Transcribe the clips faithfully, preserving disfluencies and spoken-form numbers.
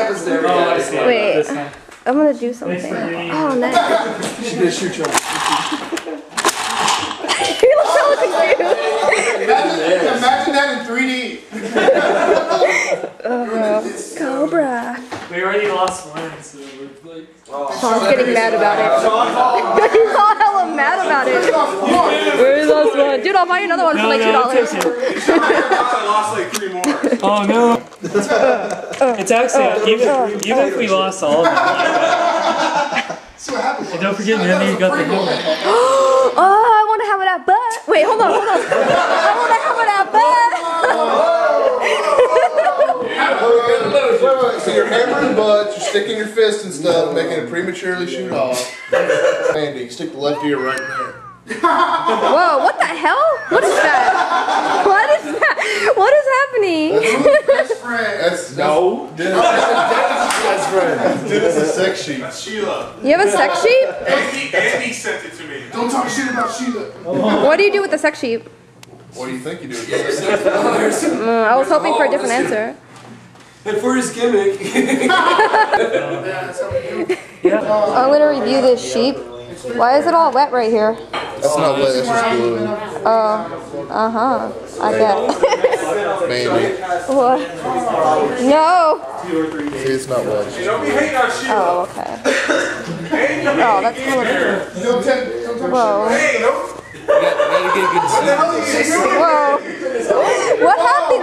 happens there. Oh, I see. Wait, I'm gonna do something. Oh, nice. She's gonna shoot you. You look so confused. Imagine, imagine that in three D. uh, Cobra. We already lost one, so we're like. Sean's getting mad about it. He's all hella mad about it. Where's lost one? Dude, I'll buy you another one for like two dollars. I lost like three more. Oh no. It's actually, even, even if we lost all of them. See what happens. Don't forget, man, you got the helmet. Oh, I want to have it at butt. Wait, hold on, hold on. I want to have it at butt. So you're hammering butts, you're sticking your fist and stuff, making it prematurely shoot off. Andy, stick the left ear right there. Whoa, what the hell? What is that? What is that? What is happening? Best friend. That's no. Dennis' best friend. Dennis' sex sheet. That's Sheila. You have a sex sheet? Andy, Andy sent it to me. Don't talk shit about Sheila. What do you do with the sex sheet? What do you think you do? Mm, I was hoping for a different answer. And for his gimmick. I'm gonna review this sheep. Why is it all wet right here? That's not wet, that's just glue. Oh, uh huh. I bet. Maybe. What? No. See, it's not wet. Don't be hating on Sheila. Oh, okay. Oh, that's kind of. Whoa. Hey, don't. Whoa. What happened?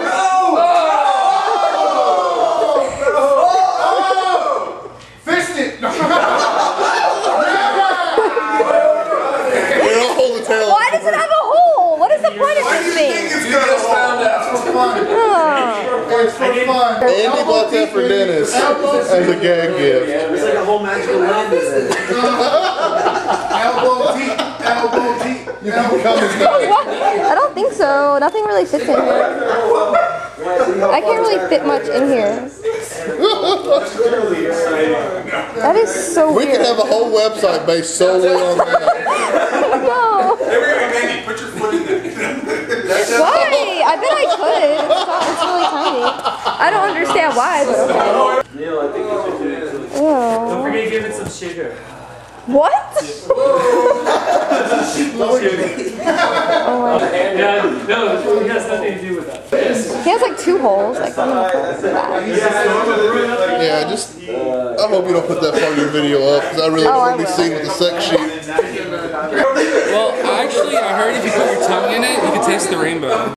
Fist it! Why does it have a hole? What is the point of this thing? You just found out. It's for fun. Oh. It's for fun. Andy bought that for Dennis as a gag gift. It's like a whole magical land in there. Elbow deep, elbow deep. You know, What? I don't think so. Nothing really fits in here. I can't really fit much in here. That is so we weird. We could have a whole website based solely on that. No. Andy, put your foot in there. Why? I bet I could. It's, not, it's really tiny. I don't understand why, but okay. Neil, I think you should do it. Don't forget to give it some sugar. What? Oh yeah, no, it has nothing to do with that. He has like two holes. Like, I'm gonna put that. Yeah, just. I hope you don't put that part of your video up because I really Oh, don't I want to be will. seen with the sex sheet. Well, actually, I heard if you put your tongue in it, you could taste the rainbow.